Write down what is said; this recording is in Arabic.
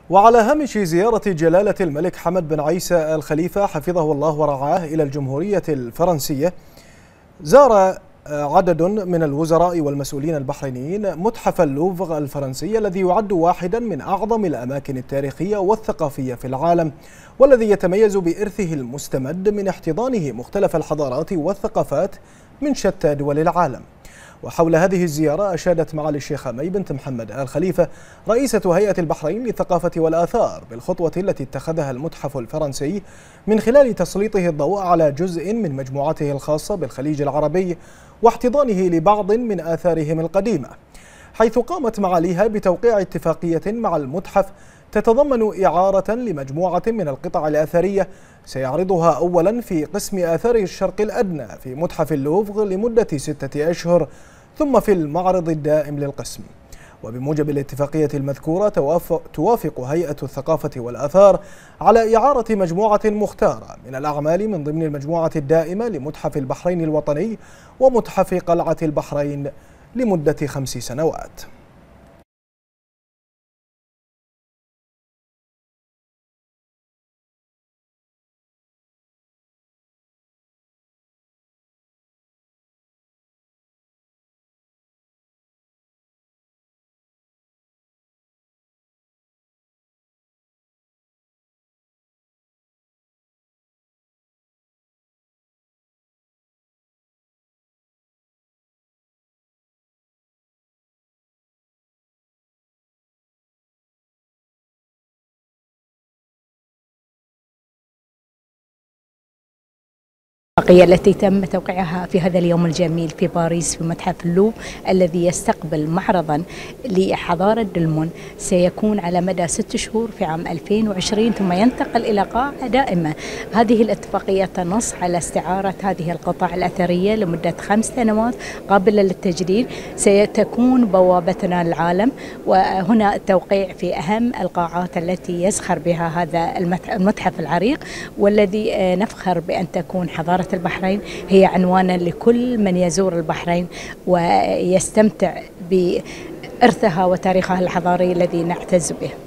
وعلى هامش زيارة جلالة الملك حمد بن عيسى آل خليفة حفظه الله ورعاه إلى الجمهورية الفرنسية، زار عدد من الوزراء والمسؤولين البحرينيين متحف اللوفر الفرنسي الذي يعد واحدا من أعظم الأماكن التاريخية والثقافية في العالم، والذي يتميز بإرثه المستمد من احتضانه مختلف الحضارات والثقافات من شتى دول العالم. وحول هذه الزيارة أشادت معالي الشيخة مي بنت محمد آل خليفة رئيسة هيئة البحرين للثقافة والآثار بالخطوة التي اتخذها المتحف الفرنسي من خلال تسليطه الضوء على جزء من مجموعته الخاصة بالخليج العربي واحتضانه لبعض من آثارهم القديمة، حيث قامت معاليها بتوقيع اتفاقية مع المتحف تتضمن إعارة لمجموعة من القطع الأثرية سيعرضها أولا في قسم آثار الشرق الأدنى في متحف اللوفر لمدة 6 أشهر، ثم في المعرض الدائم للقسم. وبموجب الاتفاقية المذكورة توافق هيئة الثقافة والآثار على إعارة مجموعة مختارة من الأعمال من ضمن المجموعة الدائمة لمتحف البحرين الوطني ومتحف قلعة البحرين لمدة 5 سنوات. التي تم توقيعها في هذا اليوم الجميل في باريس في متحف اللوفر الذي يستقبل معرضا لحضارة دلمون سيكون على مدى 6 شهور في عام 2020 ثم ينتقل إلى قاعة دائمة. هذه الاتفاقية تنص على استعارة هذه القطع الأثرية لمدة 5 سنوات قابلة للتجديد، ستكون بوابتنا للعالم، وهنا التوقيع في أهم القاعات التي يزخر بها هذا المتحف العريق، والذي نفخر بأن تكون حضارة البحرين هي عنوانا لكل من يزور البحرين ويستمتع بإرثها وتاريخها الحضاري الذي نعتز به.